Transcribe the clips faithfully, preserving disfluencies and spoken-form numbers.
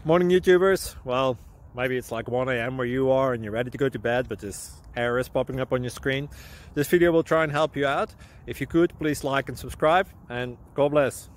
Morning YouTubers. Well, maybe it's like one A M where you are and you're ready to go to bed, but this error is popping up on your screen. This video will try and help you out. If you could, please like and subscribe, and God bless.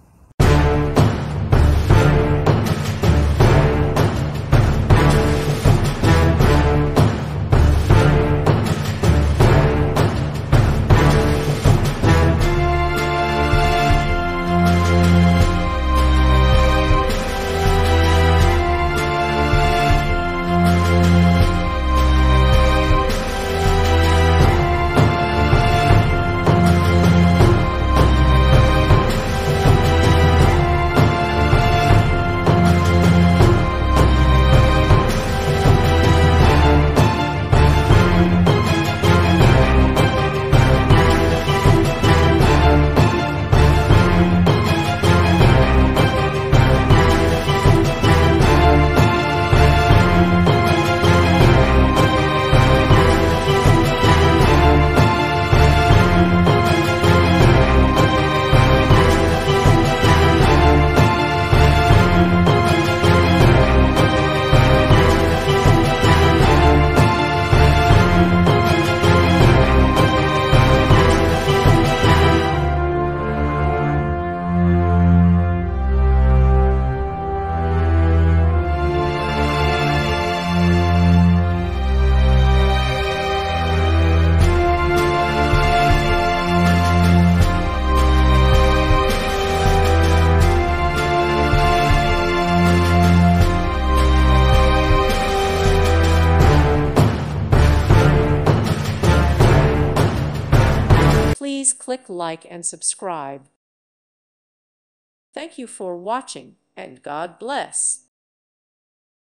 Please click like and subscribe. Thank you for watching, and God bless.